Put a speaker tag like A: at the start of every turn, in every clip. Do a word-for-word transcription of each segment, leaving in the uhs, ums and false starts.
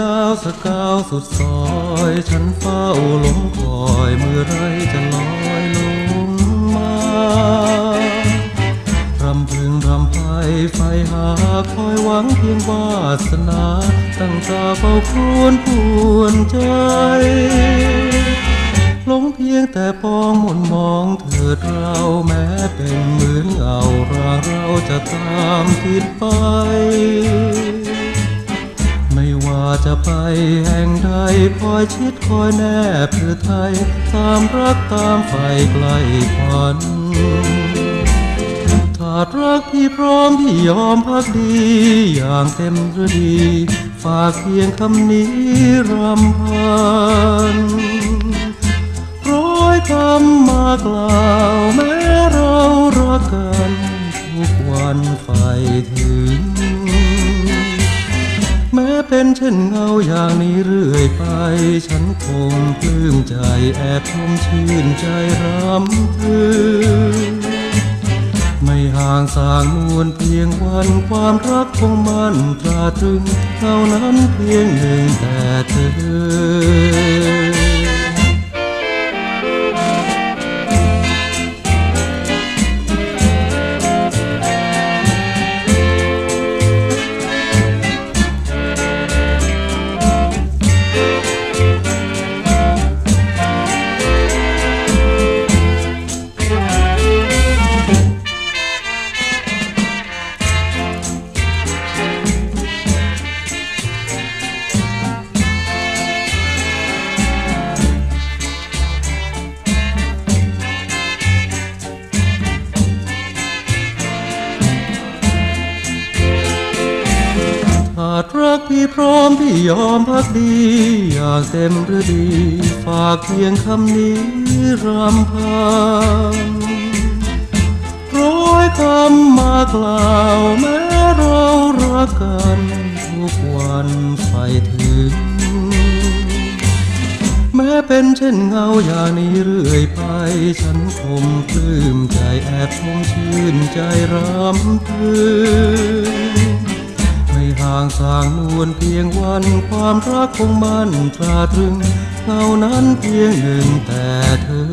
A: าวสกาวสุดซอยฉันเฝ้าหลงคอยเมื่อไรจะลอยลงมารำพึงรำไปไฟหาคอยหวังเพียงวาสนาตั้งตาเฝ้าครวญปวนใจหลงเพียงแต่ปองมนมองเถิดเราแม้เป็นเหมือนเงาร่างเราจะตามติดไปไม่ว่าจะไปแห่งใดคอยชิดคอยแนบเพื่อไทยตามรักตามไฟใกล้ควันถ้ารักพี่พร้อมพี่ยอมพักดีอย่างเต็มฤดีฝากเพียงคำนี้รำพันร้อยคำมากล่าวแม้เรารักกันทุกวันไฟถึงแม้เป็นเช่นเงาอย่างนี้เรื่อยไปฉันคงปลื้มใจแอบชมชื่นใจรำพึงไม่ห่างสางนวลเพียงวันความรักคงมั่นตราตรึงเท่านั้นเพียงหนึ่งแต่เธอรักพี่พร้อมพี่ยอมพักดีอย่างเต็มฤดีฝากเพียงคำนี้รำพันร้อยคำมากล่าวแม้เรารักกันทุกวันไฟถึงแม้เป็นเช่นเงาอย่างนี้เรื่อยไปฉันคงปลื้มใจแอบชมชื่นใจรำพึงไม่ห่างสางนวลเพียงวันความรักคงมั่นตราตรึงเท่านั้นเพียงหนึ่งแต่เธอ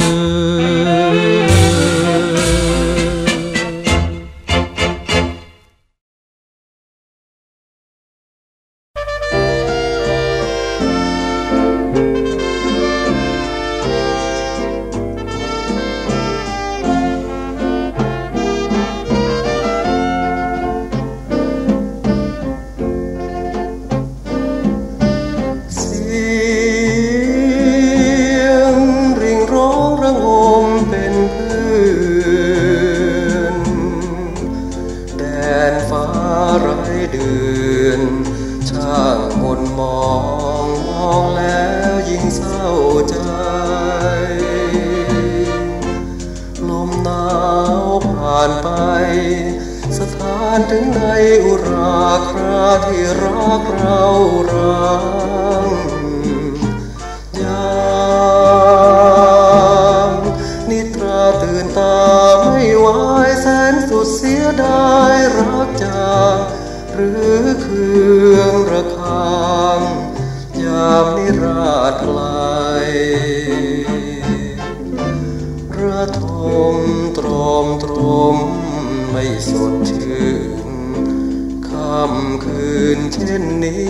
A: ถึงในอุราคราที่รักเรารังยามนิทราตื่นตาไม่ไหวแสนสุดเสียดายรักจางหรือเคืองระคางยามนิราศไกลระทมตรอมตรมไม่สดชื่นค่ำคืนเช่น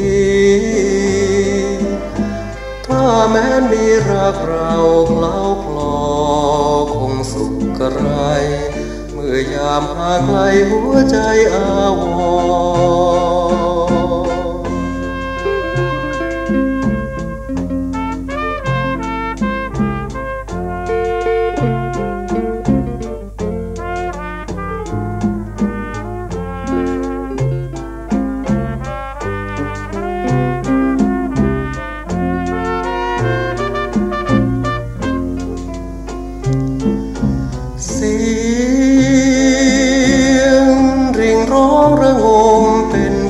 A: นี้ถ้าแม้มีรักเราเคล้าคลอคงสุขกระไรเมื่อยามห่างไกลหัวใจอาวรเสียงริ่งร้องระงมเป็น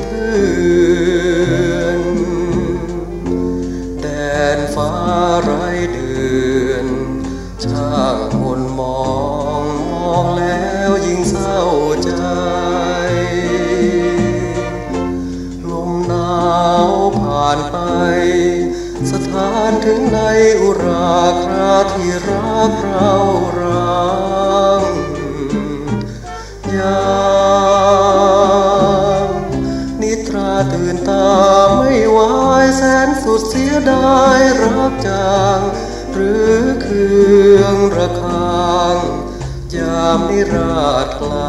A: ผ่านไปสถานถึงในอุราคราที่รักเรารังยามนิทราตื่นตาไม่ไหวแสนสุดเสียดายรักจางหรือเคืองระคางยามนิราศไกล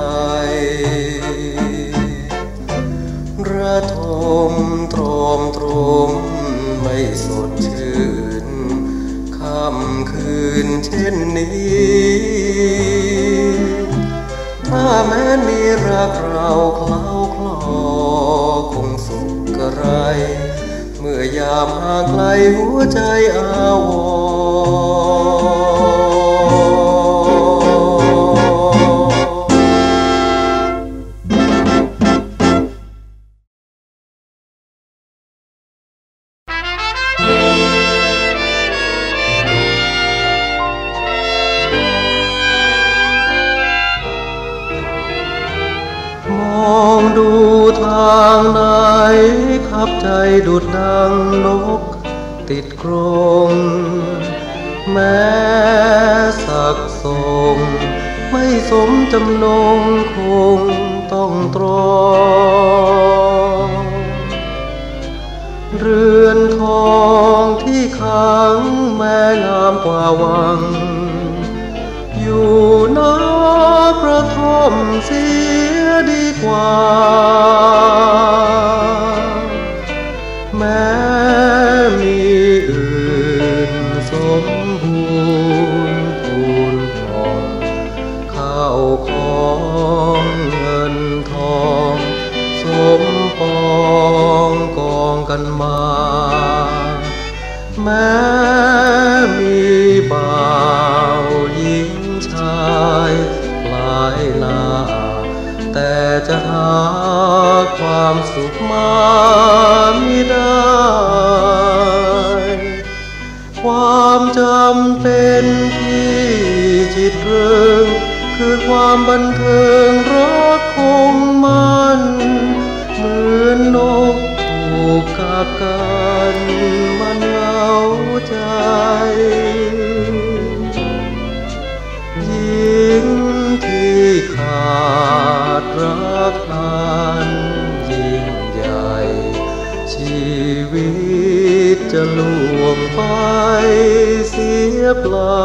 A: ระทมตรมตรมไม่สดชื่นค่ำคืนเช่นนี้ถ้าแม้มีรักเราเคล้าคลอคงสุขกระไรเมื่อยามห่างไกลหัวใจอาวดูทางไหนขับใจดุดดังนกติดกรงแม้สักส่งไม่สมจำนงคงต้องตรองเรือนทองที่ขังแม่งามกว่าวังอยู่นอกกระท่อมเสียดีกว่าแม้มีอื่นสมบูรณ์พูนผ่องข้าวของเงินทองสมปองกองกันมาแม้มีบ่าวหญิงชายหลายหน้าแต่จะหาความสุขมาไม่ได้ความจำเป็นที่จิตเริงคือความบันเทิงรักคงมันเหมือนนกถูกกักกันมันเหงาใจยิ่งที่ขาดรักนั้นยิ่งใหญ่ชีวิตจะล่วงไปเสียเปล่า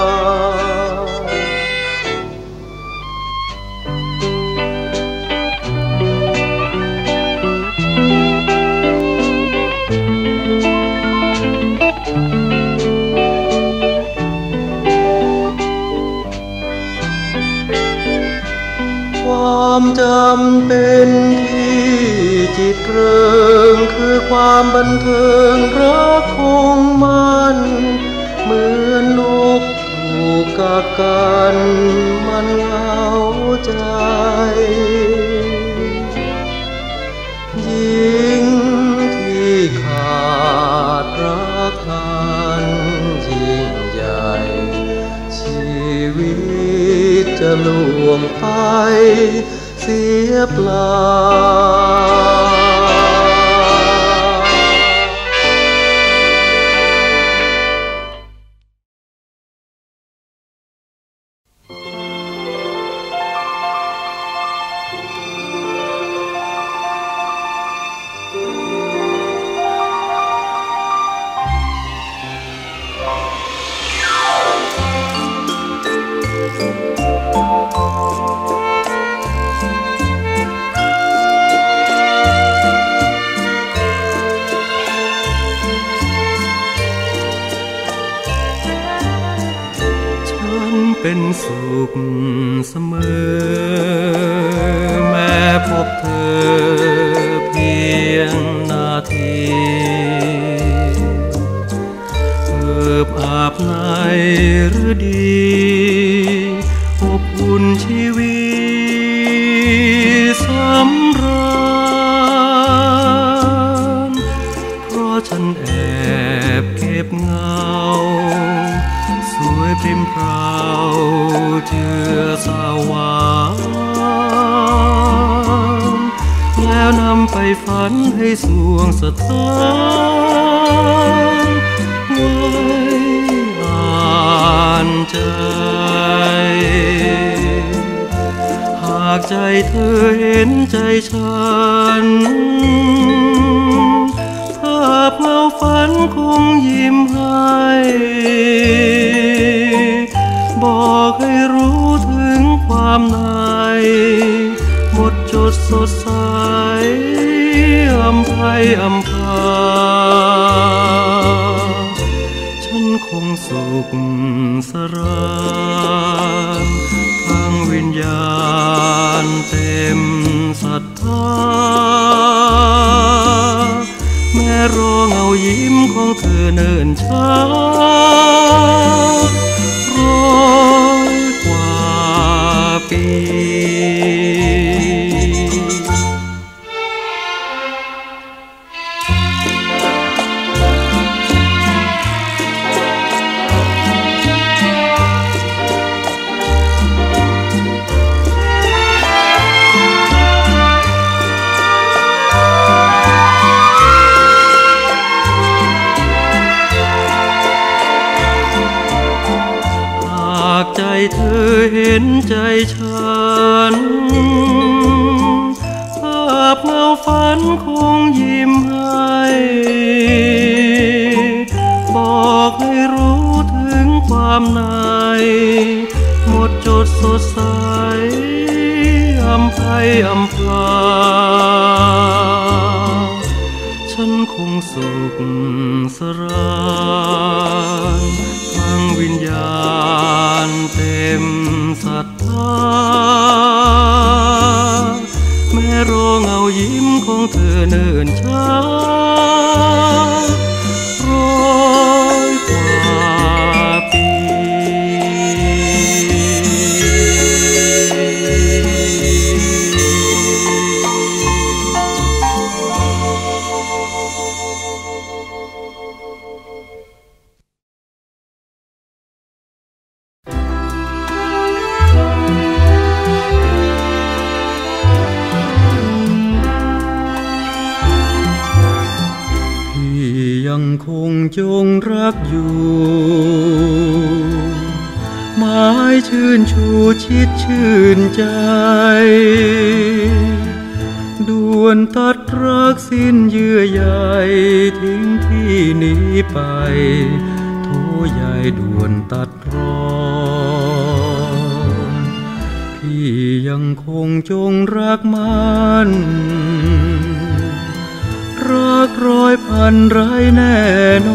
A: ความจำเป็นที่จิตเริงคือความบันเทิงรักคงมันเหมือนนกถูกกักกันมันเหงาใจยิ่งที่ขาดรักนั้นยิ่งใหญ่ชีวิตจะล่วงไปเสียเปล่าเป็นสุขเสมอแม้พบเธอเพียงนาทีเอิบอาบในฤดีอบอุ่นชีวิตสำราญเพราะฉันแอบเก็บเงาสวยพริมพราวเจือสาวหวานแล้วนำไปฝันให้สวงสถานไว้อ่านใจหากใจเธอเห็นใจฉันภาพเงาฝันคงยิ้มให้บอกให้รู้ถึงความในหมดจดสดใสอำไพอำพาฉันคงสุขสรานทางวิญญาณเต็มศรัทธาแม้รอเงายิ้มของเธอเนิ่นช้าร้อยกว่าปีใจเธอเห็นใจฉันภาพเงาฝันคงยิ้มให้บอกให้รู้ถึงความในหมดจดสดใสอำไพอำพาฉันคงสุขสรานทางวิญญาณเต็มศรัทธาแม้รอเงายิ้มของเธอเนิ่นช้าร้อยกว่าปียังคงจงรักอยู่หมายชื่นชูชิดชื่นใจด่วนตัดรักสิ้นเยื่อใยทิ้งที่นี้ไปโทใหญ่ด่วนตัดรอนพี่ยังคงจงรักมันรักร้อยพันไร้แน่น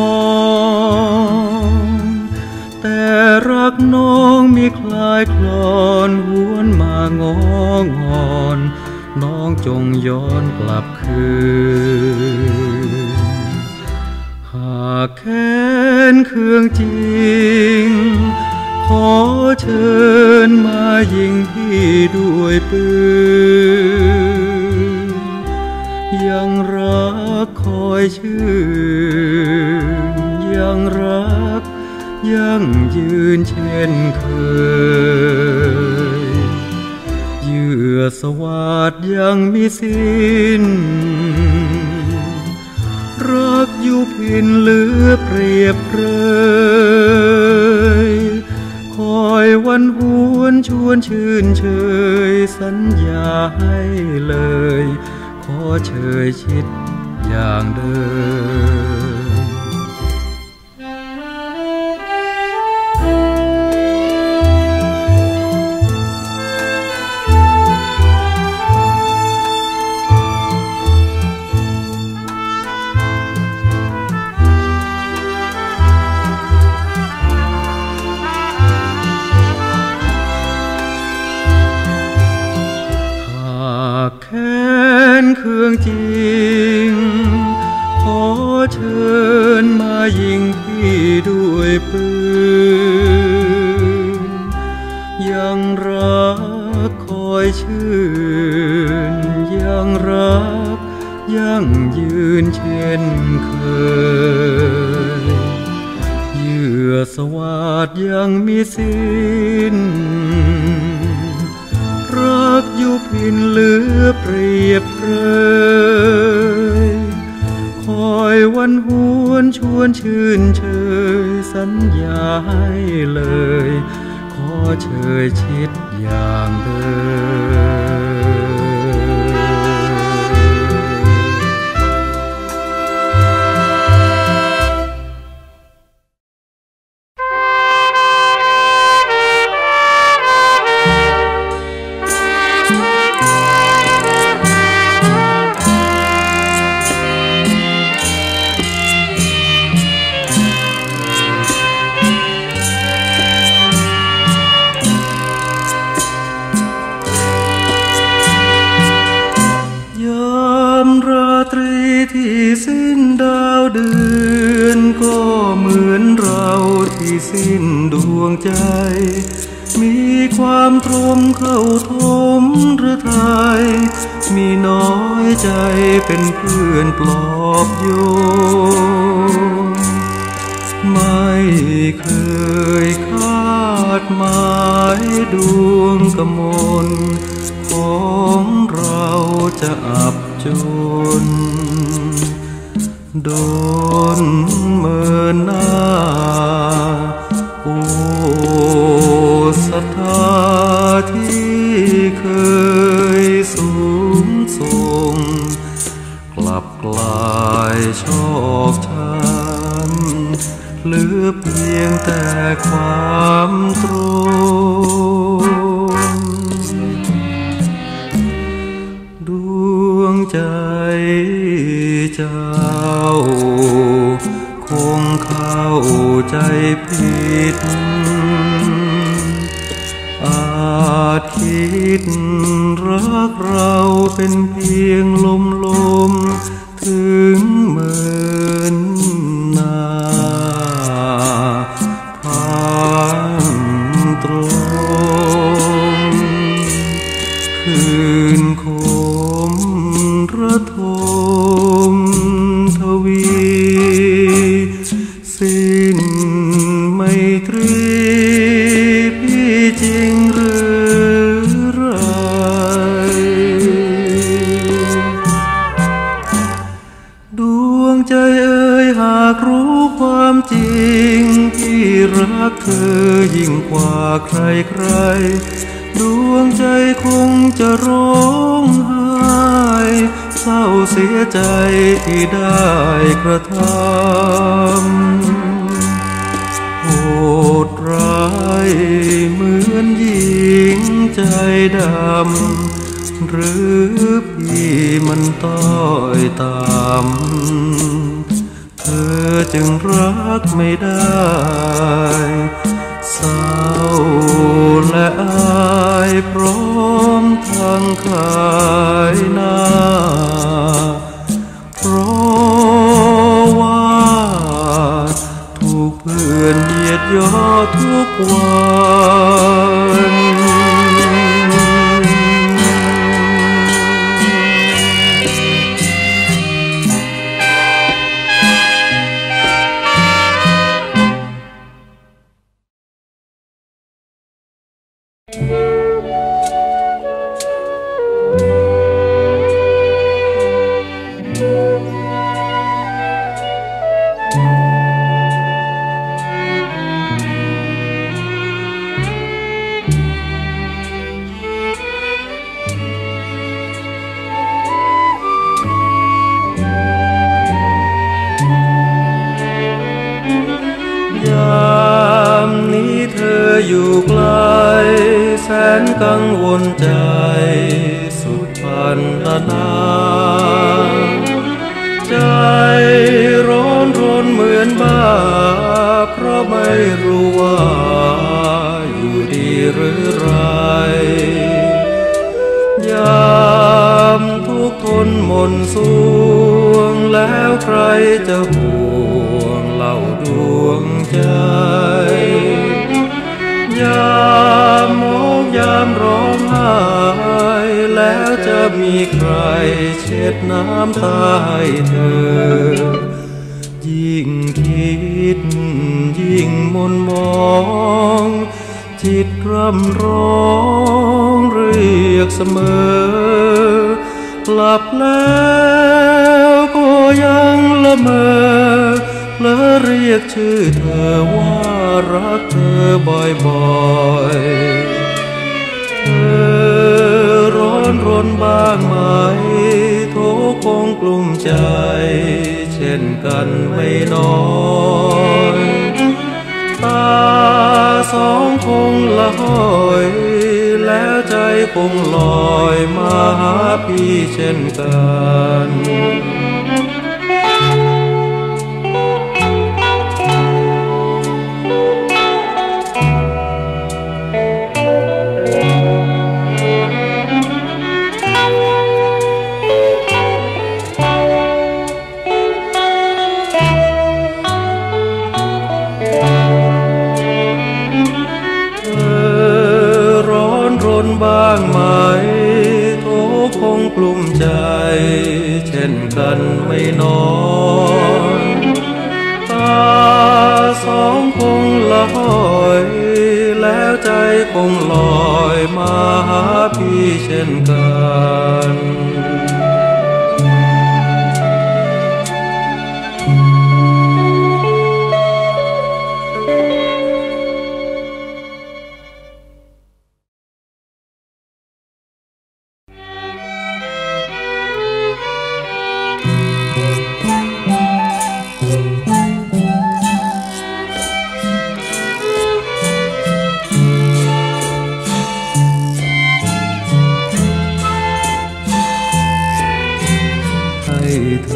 A: อนแต่รักน้องมีคลายคลอนหวนมางองอนน้องจงย้อนกลับคืนหากแค้นเคืองจริงขอเชิญมายิงพี่ด้วยปืนยังรักคอยชื่นยังรักยังยืนเช่นเคยเยื่อสวาทยังมีสิ้นรักอยู่พินเหลือเปรียบเปรยคอยวันหวนชวนชื่นเชยสัญญาให้เลยขอเชยชิดอย่างเดิมแค้นเคืองจริงขอเชิญมายิงพี่ด้วยปืนยังรักคอยชื่นยังรักยังยืนเช่นเคยเยื่อสวาทยังมีสิ้นรักอยู่พินเหลือเปรียบเปรยคอยวันหวนชวนชื่นเชยสัญญาให้เลยขอเชยชิดอย่างเดิที่สิ้นดาวเดือนก็เหมือนเราที่สิ้นดวงใจมีความตรมเข้าทมหรือไทยมีน้อยใจเป็นเพื่อนปลอบโยนไม่เคยคาดหมายดวงกมลของเราจะอับจนโดนเมินหน้าโอ้ศรัทธาที่เคยสูงส่งกลับกลายชอกช้ำเหลือเพียงแต่ความตรงดวงใจเจ้าคงเข้าใจผิดอาจคิดรักเราเป็นเพียงลมลมถึงเหมือนนาพังตรงคืนคมระทมทวีสิ้นไมตรีพี่จริงหรือไรดวงใจเอ่ยหากรู้ความจริงที่รักเธอยิ่งกว่าใครใครดวงใจคงจะร้องไห้เศร้าเสียใจที่ได้กระทำโหดร้ายเหมือนหญิงใจดำหรือพี่มันต้อยต่ำเธอจึงรักไม่ได้เศร้าและอายพร้อมทั้งขายหน้าเพราะว่าถูกเพื่อนเหยียดย่อทุกวันอยู่ไกลแสนกังวลใจสุดพันละนาใจร้อนรนเหมือนบ้าเพราะไม่รู้ว่าอยู่ดีหรือไรยามทุกข์ทนหม่นสวงแล้วใครจะห่วงเล่าดวงใจยามมองยามร้องไห้แล้วจะมีใครเช็ดน้ำตาให้เธอยิ่งคิดยิ่งมนมองจิตร่ำร้องเรียกเสมอกลับแล้วก็ยังละเมอและเรียกชื่อเธอว่ารักเธอบ่อยๆเธอร้อนรนบ้างไหมโทคงกลุ้มใจเช่นกันไม่น้อยตาสองคงละห้อยแล้วใจคงลอยมาหาพี่เช่นกันบ้างไหมโทคงกลุ้มใจเช่นกันไม่น้อยตาสองคงละห้อยแล้วใจคงลอยมาหาพี่เช่นกันเธ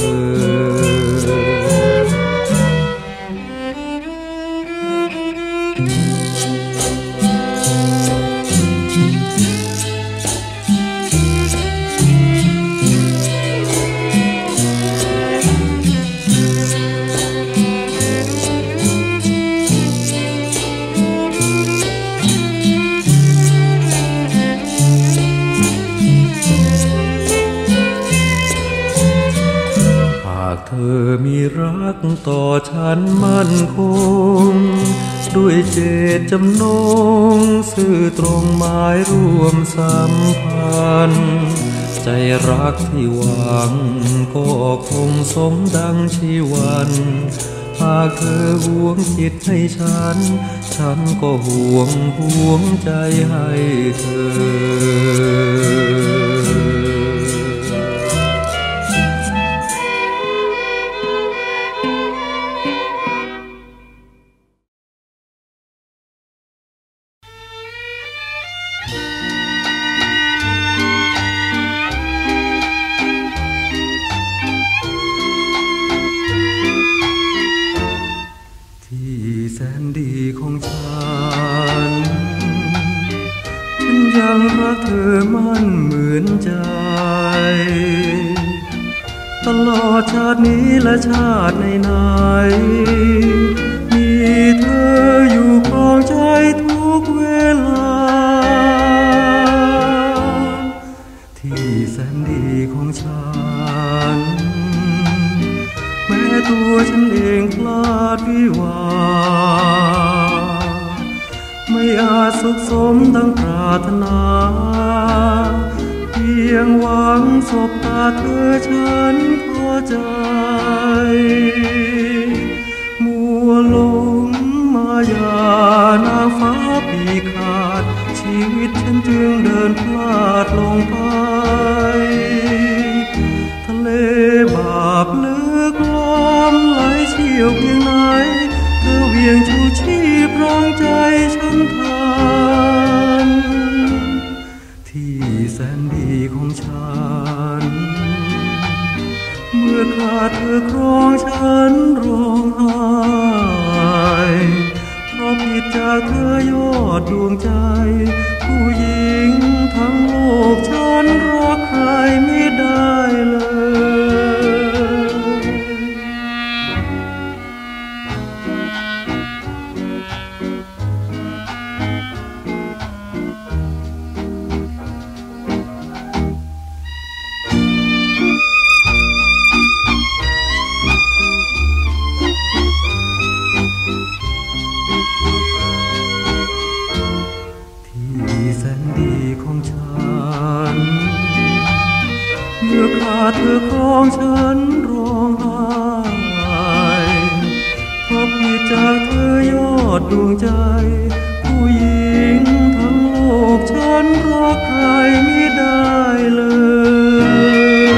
A: อมีรักต่อฉันมั่นคงด้วยเจตจำนงซื่อตรงหมายร่วมสัมพันธ์ใจรักที่หวังก็คงสมดังชีวันหากเธอห่วงจิตให้ฉันฉันก็ห่วงห่วงใจให้เธอยังรักเธอมั่นเหมือนใจตลอดชาตินี้และชาติไหนๆมีเธออยู่ครองใจทุกเวลาที่แสนดีของฉันแม้ตัวฉันเองพลาดวิวาไม่อาจสุขสมดังปรารถนาเพียงหวังสบตาเธอฉันพอใจมัวหลงมายานางฟ้าปีขาดชีวิตฉันจึงเดินพลาดลงไปทะเลบาปลึกล้อมไหลเชี่ยวเพียงไหนเธอเวียงชูชีพรองใจฉันทันที่แสนดีของฉันเมื่อขาดเธอครองฉันรอองฉันร้องไห้เพราะผิดจากเธอยอดดวงใจผู้หญิงทั้งโลกฉันรักใครไม่ได้เลย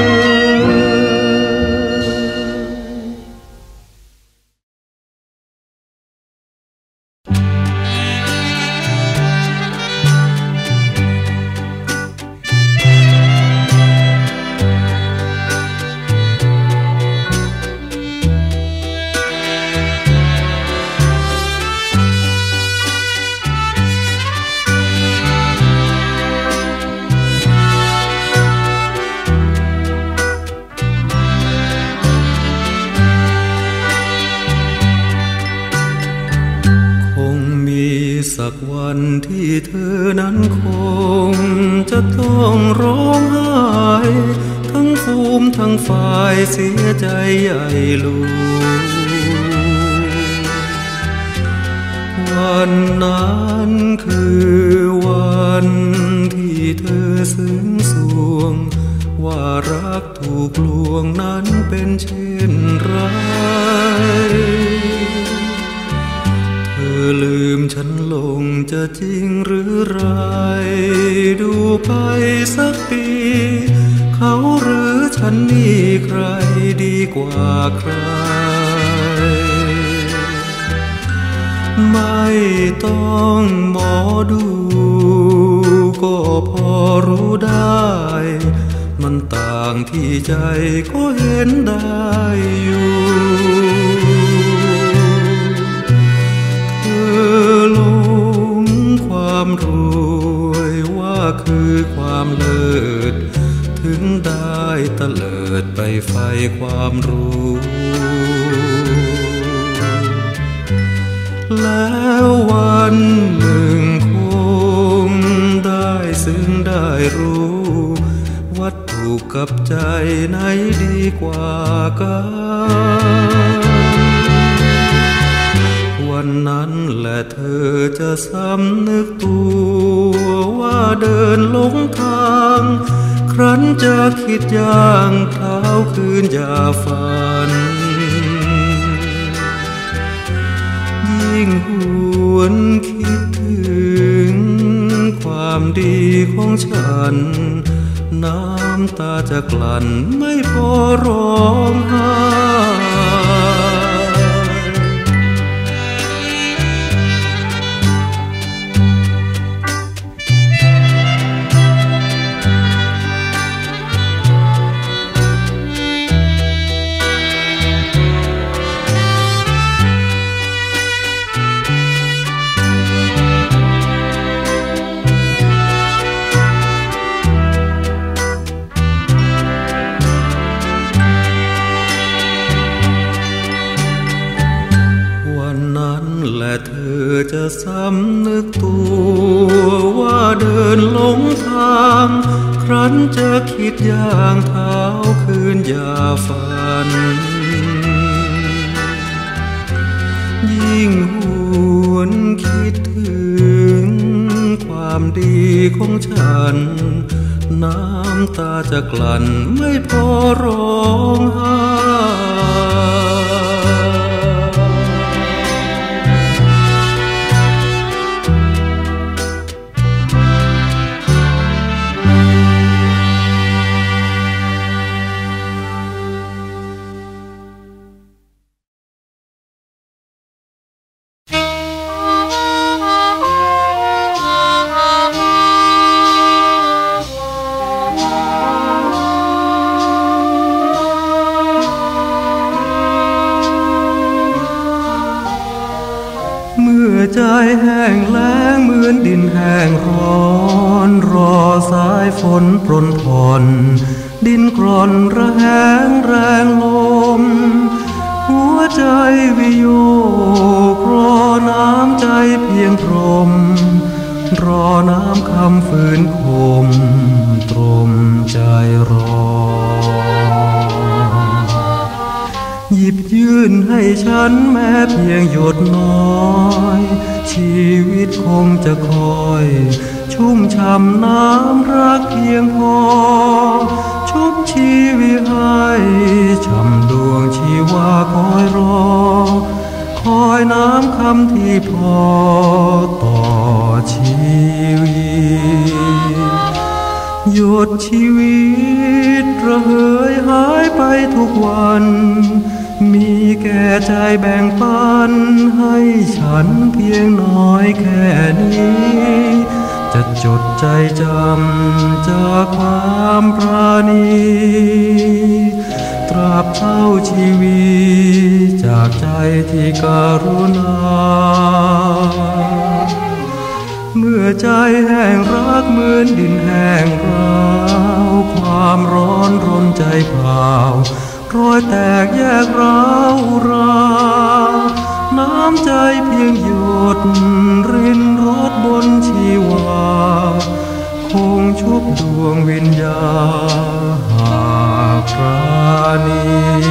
A: สักวันที่เธอนั้นคงจะต้องร้องไห้ทั้งภูมิทั้งฝ่ายเสียใจใหญ่หลวงวันนั้นคือวันที่เธอซึ้งสวงว่ารักถูกลวงนั้นเป็นเช่นไรเธอลืมฉันลงจะจริงหรือไรดูไปสักปีเขาหรือฉันนี่ใครดีกว่าใครไม่ต้องหมอดูก็พอรู้ได้มันต่างที่ใจก็เห็นได้อยู่เธอหลงความรวยว่าคือความเลิศถึงได้ตะเลิดไปไฟความรู้แล้ววันหนึ่งคงได้ซึ่งได้รู้วัตถุกับใจไหนดีกว่ากันวันนั้นแหละเธอจะสำนึกตัวว่าเดินหลงทางครั้นจะคิดย่างเท้าคืนอย่าฝันยิ่งหวนคิดถึงความดีของฉันน้ำตาจะกลั่นไม่พอร้องไห้เธอจะสำนึกตัวว่าเดินหลงทางครั้นจะคิดย่างเท้าคืนอย่าฝันยิ่งหวนคิดถึงความดีของฉันน้ำตาจะกลั่นไม่พอร้องไห้ใจแห้งแล้งเหมือนดินแห้งร้อนรอสายฝนปรนผ่อนดินกร่อนระแหงแรงลมหัวใจวิโยกรอน้ำใจเพียงพรมรอน้ำคำฝืนคมตรมใจรอหยิบยื่นให้ฉันแม้เพียงหยดน้อยชีวิตคงจะคอยชุ่มช่ำน้ำรักเพียงพอชุบชีวิตให้ช่ำดวงชีวาคอยรอคอยน้ำคำที่พอต่อชีวิตหยดชีวิตระเหยหายไปทุกวันมีแก่ใจแบ่งปันให้ฉันเพียงน้อยแค่นี้จะจดใจจำจากความปราณีตราบเท่าชีวิตจากใจที่การุณาเมื่อใจแห้งรักเหมือนดินแห้งร้าวความร้อนรนใจเผารอยแตกแยกร้าวราน้ำใจเพียงหยดรินรดบนชีวาคงชุบดวงวิญญาณหากปราณี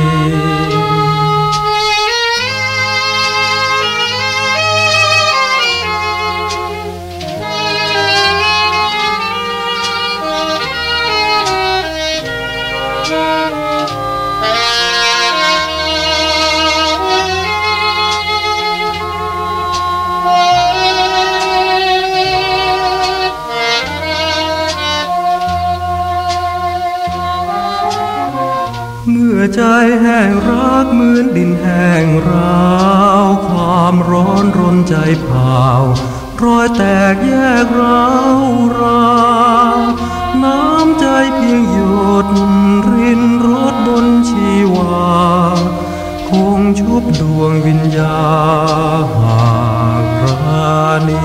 A: เมื่อใจแห้งรักเหมือนดินแห้งร้าวความร้อนรนใจเผารอยแตกแยกร้าวราน้ำใจเพียงหยดรินรดบนชีวาคงชุบดวงวิญญาณหากปราณี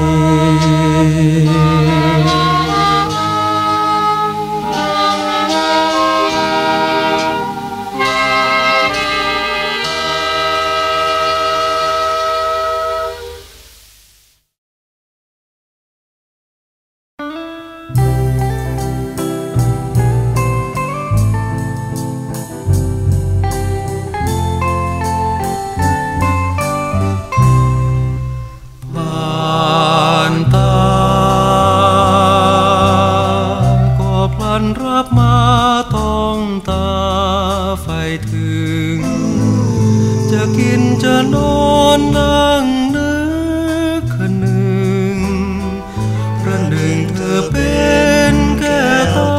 A: รับมาต้องตาไฟถึงจะกินจะนอนนั่งนึกคนึงประหนึ่งเธอเป็นแก่ตา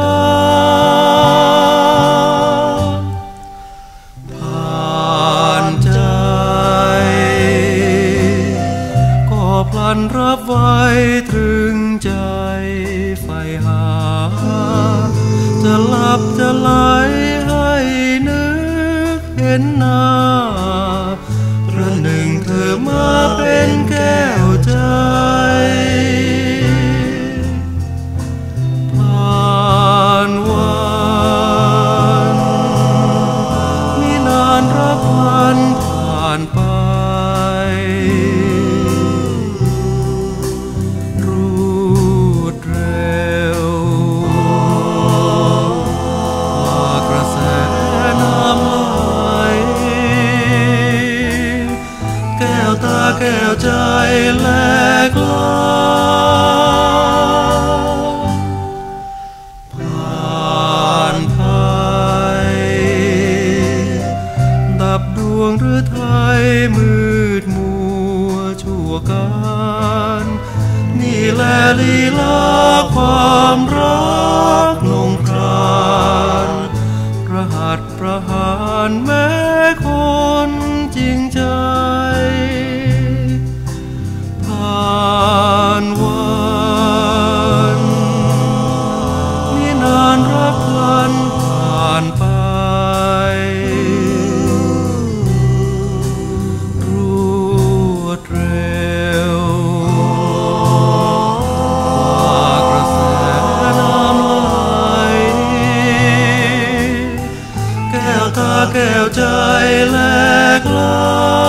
A: ผ่านใจก็พลันรับไว้ตรึงใจไฟหาจะหลับจะไหลให้นึกเห็นหน้าประหนึ่งเธอมาเป็นแก้วใจผ่านวันมีนานรักมันผ่านไปแก้วใจแหลกลาผ่านไปดับดวงฤทัยมืดมัวชั่วการนี่แหละลีลาความรักลงครานประหัตประหารแม้คนจริงใจผ่านวันนี่นานรักพลันผ่านไปรวดเร็วกระแสน้ำไหลแก้วตาแก้วใจแหลกลา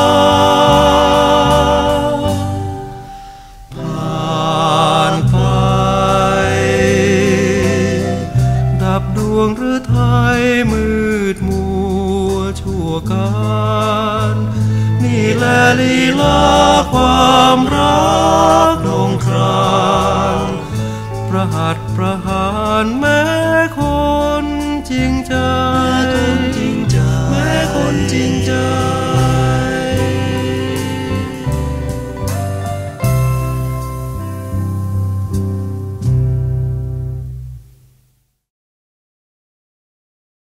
A: ดวงฤทัยมืดมัวชั่วการนี่แหละลีลาความรักลงครานประหัตประหารแม้คนจริงใจ